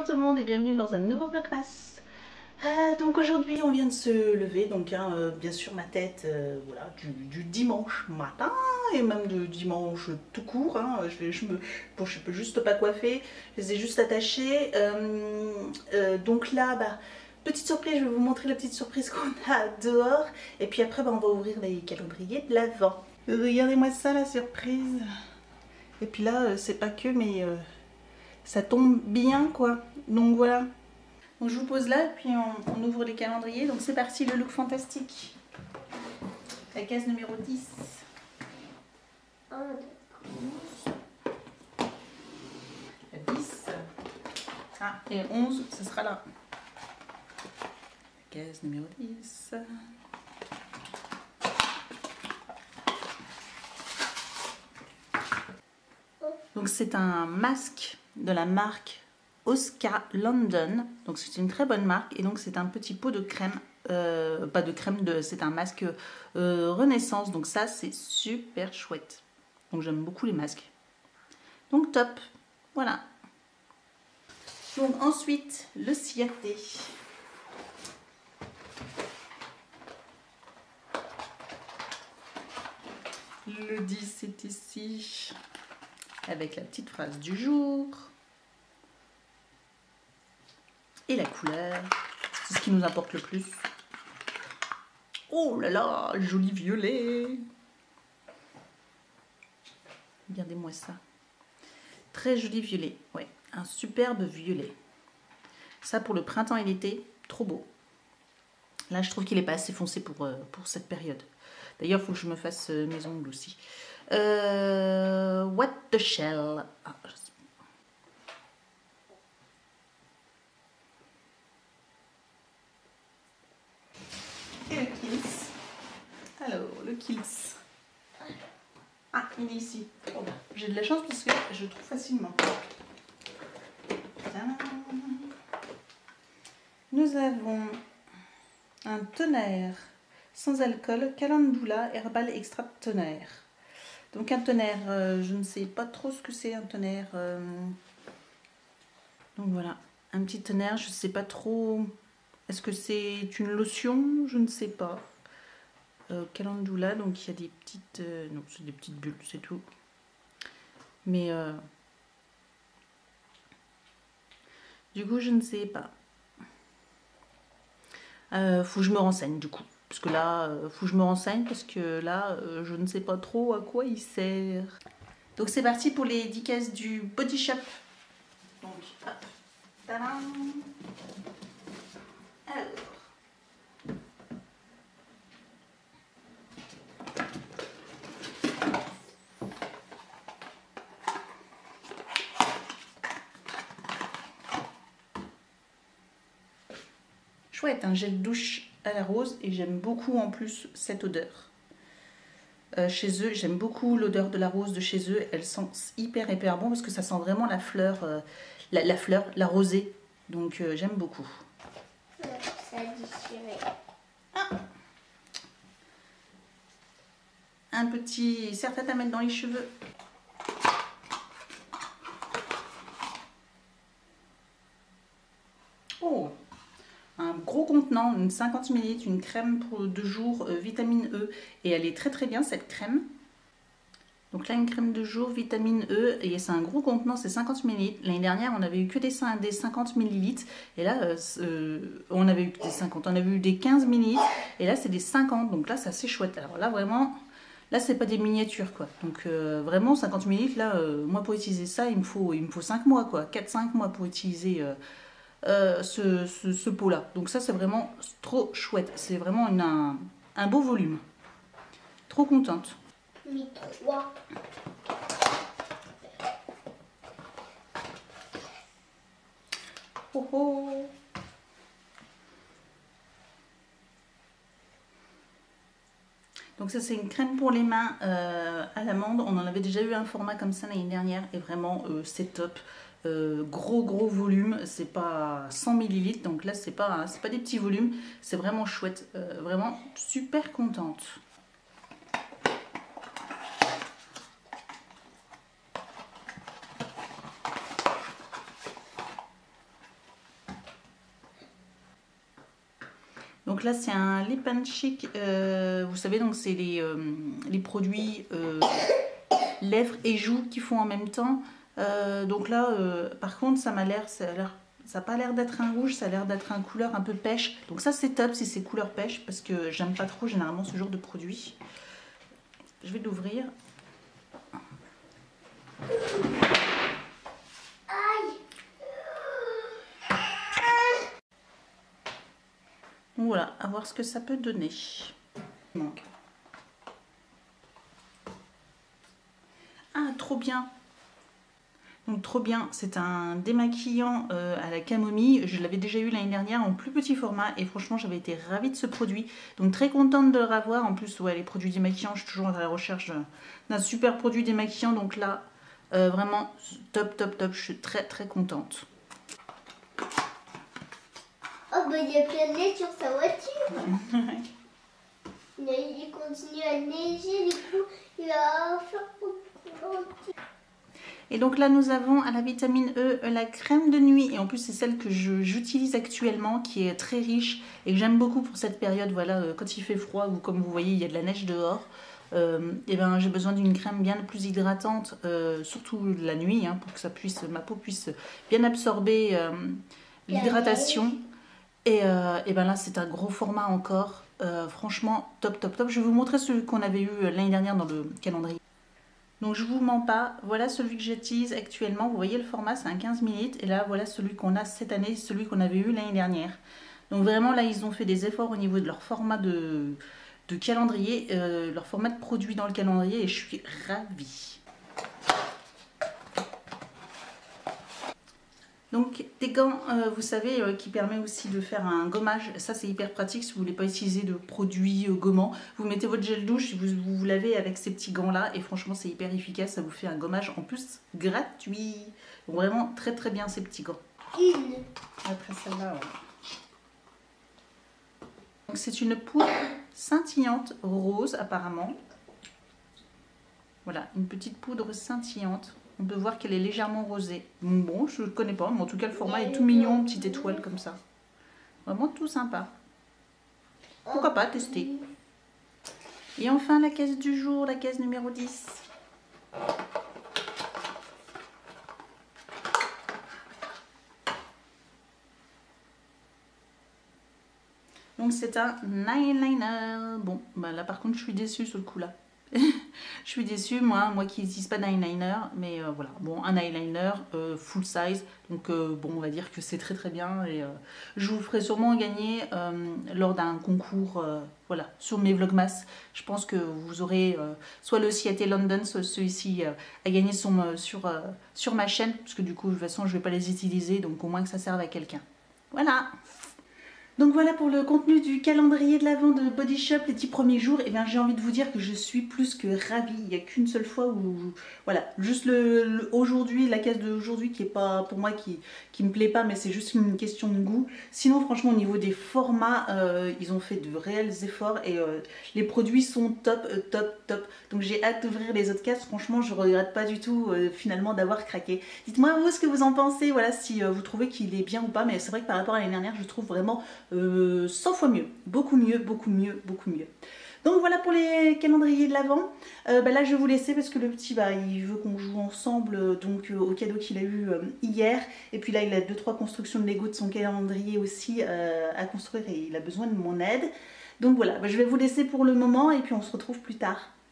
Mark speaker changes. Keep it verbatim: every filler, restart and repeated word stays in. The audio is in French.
Speaker 1: tout le monde et bienvenue dans un nouveau vlogmas. Euh, donc aujourd'hui on vient de se lever, donc hein, euh, bien sûr ma tête euh, voilà, du, du dimanche matin et même de dimanche tout court. Hein, je, vais, je me, bon, je peux juste pas coiffer, je les ai juste attachés. Euh, euh, donc là, bah, petite surprise, je vais vous montrer la petite surprise qu'on a dehors et puis après bah, on va ouvrir les calendriers de l'Avent. Regardez-moi ça, la surprise. Et puis là euh, c'est pas que mais euh, ça tombe bien quoi, donc voilà. Donc je vous pose là, puis on, on ouvre les calendriers. Donc c'est parti, le look fantastique. La case numéro dix. La dix. Ah, et onze, ce sera là. La case numéro dix. Donc c'est un masque de la marque Oscar London, donc c'est une très bonne marque et donc c'est un petit pot de crème, euh, pas de crème, de, c'est un masque euh, Renaissance, donc ça c'est super chouette, donc j'aime beaucoup les masques, donc top, voilà. Donc ensuite le Ciaté. Le dix c'est ici, avec la petite phrase du jour. Et la couleur, c'est ce qui nous importe le plus. Oh là là, joli violet. Regardez-moi ça. Très joli violet, ouais, un superbe violet. Ça pour le printemps et l'été, trop beau. Là, je trouve qu'il n'est pas assez foncé pour, pour cette période. D'ailleurs, il faut que je me fasse mes ongles aussi. Euh, what the shell. Ah, je sais. Et le Kills. Alors, le Kills. Ah, il est ici. Oh, j'ai de la chance parce que je trouve facilement. Tadam. Nous avons un tonnerre sans alcool, calendula, herbal extra tonnerre. Donc un tonnerre, euh, je ne sais pas trop ce que c'est un tonnerre. Euh... Donc voilà, un petit tonnerre, je ne sais pas trop... Est-ce que c'est une lotion? Je ne sais pas. Euh, calendula, donc il y a des petites... Euh, non, c'est des petites bulles, c'est tout. Mais... Euh, du coup, je ne sais pas. Euh, faut que je me renseigne, du coup. Parce que là, euh, faut que je me renseigne, parce que là, euh, je ne sais pas trop à quoi il sert. Donc c'est parti pour les dix cases du Body Shop. Donc, hop. Tadam. Alors... Chouette, un gel douche à la rose et j'aime beaucoup en plus cette odeur. Euh, chez eux, j'aime beaucoup l'odeur de la rose de chez eux. Elle sent hyper hyper bon parce que ça sent vraiment la fleur, euh, la, la fleur, la rosée. Donc euh, j'aime beaucoup.
Speaker 2: Ça a déchiré.
Speaker 1: Ah. Un petit serre-tête à mettre dans les cheveux. Oh, un gros contenant, une cinquante millilitres, une crème pour deux jours, euh, vitamine E. Et elle est très très bien cette crème. Donc là, une crème de jour, vitamine E, et c'est un gros contenant, c'est cinquante millilitres. L'année dernière, on avait eu que des, des cinquante millilitres. Et là, euh, euh, on avait eu que des cinquante, on avait eu des quinze millilitres. Et là, c'est des cinquante. Donc là, c'est assez chouette. Alors là, vraiment, là, c'est pas des miniatures, quoi. Donc euh, vraiment, cinquante millilitres, là, euh, moi, pour utiliser ça, il me faut, il me faut cinq mois, quoi. quatre cinq mois pour utiliser... Euh, Euh, ce, ce, ce pot là, donc ça c'est vraiment trop chouette, c'est vraiment une, un, un beau volume, trop contente.
Speaker 2: Mais trois.
Speaker 1: Oh oh. Donc ça c'est une crème pour les mains euh, à l'amande, on en avait déjà eu un format comme ça l'année dernière et vraiment euh, c'est top. Euh, gros gros volume, c'est pas cent millilitres, donc là c'est pas, c'est pas des petits volumes, c'est vraiment chouette, euh, vraiment super contente. Donc là c'est un Lip and Cheek, euh, vous savez, donc c'est les, euh, les produits euh, lèvres et joues qui font en même temps. Euh, donc là euh, par contre ça m'a l'air, ça n'a pas l'air d'être un rouge, ça a l'air d'être un couleur un peu pêche. Donc ça c'est top si c'est couleur pêche, parce que j'aime pas trop généralement ce genre de produit. Je vais l'ouvrir. Voilà, à voir ce que ça peut donner. Donc. Ah, trop bien. Donc trop bien, c'est un démaquillant euh, à la camomille. Je l'avais déjà eu l'année dernière en plus petit format et franchement j'avais été ravie de ce produit. Donc très contente de le revoir. En plus, ouais, les produits démaquillants, je suis toujours à la recherche d'un super produit démaquillant. Donc là, euh, vraiment top, top, top. Je suis très, très contente.
Speaker 2: Oh bah il y a plein de neige sur sa voiture. Il continue à neiger, du coup il va faire beaucoup.
Speaker 1: Et donc là nous avons à la vitamine E la crème de nuit, et en plus c'est celle que j'utilise actuellement, qui est très riche et que j'aime beaucoup pour cette période. Voilà, quand il fait froid ou comme vous voyez il y a de la neige dehors, euh, et ben j'ai besoin d'une crème bien plus hydratante, euh, surtout la nuit, hein, pour que ça puisse, ma peau puisse bien absorber euh, l'hydratation. Et, euh, et ben là c'est un gros format encore, euh, franchement top top top. Je vais vous montrer celui qu'on avait eu l'année dernière dans le calendrier. Donc je vous mens pas, voilà celui que j'utilise actuellement. Vous voyez le format, c'est un quinze millilitres. Et là voilà celui qu'on a cette année, celui qu'on avait eu l'année dernière. Donc vraiment là ils ont fait des efforts au niveau de leur format de, de calendrier, euh, leur format de produit dans le calendrier, et je suis ravie. Donc des gants, euh, vous savez, euh, qui permet aussi de faire un gommage. Ça c'est hyper pratique si vous ne voulez pas utiliser de produits euh, gommants. Vous mettez votre gel douche, vous, vous, vous lavez avec ces petits gants là, et franchement c'est hyper efficace. Ça vous fait un gommage en plus gratuit. Donc, vraiment très très bien ces petits gants.
Speaker 2: Une.
Speaker 1: Après celle-là, ouais. Donc c'est une poudre scintillante rose apparemment. Voilà, une petite poudre scintillante. On peut voir qu'elle est légèrement rosée. Bon, je ne connais pas, mais en tout cas, le format est tout mignon, petite étoile comme ça. Vraiment tout sympa. Pourquoi pas tester. Et enfin, la caisse du jour, la caisse numéro dix. Donc, c'est un eyeliner. Bon, bah là, par contre, je suis déçue sur le coup là. Je suis déçue, moi, moi qui n'utilise pas d'eyeliner, mais euh, voilà, bon, un eyeliner euh, full size, donc euh, bon, on va dire que c'est très très bien, et euh, je vous ferai sûrement gagner euh, lors d'un concours, euh, voilà, sur mes vlogmas. Je pense que vous aurez euh, soit le Seattle London, soit celui-ci euh, à gagner sur, sur, euh, sur ma chaîne, parce que du coup, de toute façon, je ne vais pas les utiliser, donc au moins que ça serve à quelqu'un. Voilà. Donc voilà pour le contenu du calendrier de l'Avent de Body Shop, les dix premiers jours. Et bien j'ai envie de vous dire que je suis plus que ravie. Il n'y a qu'une seule fois où, voilà, juste le, le aujourd'hui, la caisse d'aujourd'hui qui est pas pour moi, qui qui me plaît pas, mais c'est juste une question de goût. Sinon franchement au niveau des formats, euh, ils ont fait de réels efforts, et euh, les produits sont top, euh, top, top. Donc j'ai hâte d'ouvrir les autres caisses. Franchement je regrette pas du tout euh, finalement d'avoir craqué. Dites-moi vous ce que vous en pensez, voilà, si euh, vous trouvez qu'il est bien ou pas. Mais c'est vrai que par rapport à l'année dernière, je trouve vraiment Euh, cent fois mieux, beaucoup mieux, beaucoup mieux, beaucoup mieux. Donc voilà pour les calendriers de l'Avent. Euh, bah là je vais vous laisser parce que le petit bah, il veut qu'on joue ensemble, donc euh, au cadeau qu'il a eu euh, hier. Et puis là il a deux trois constructions de Lego de son calendrier aussi euh, à construire, et il a besoin de mon aide. Donc voilà, bah, je vais vous laisser pour le moment, et puis on se retrouve plus tard.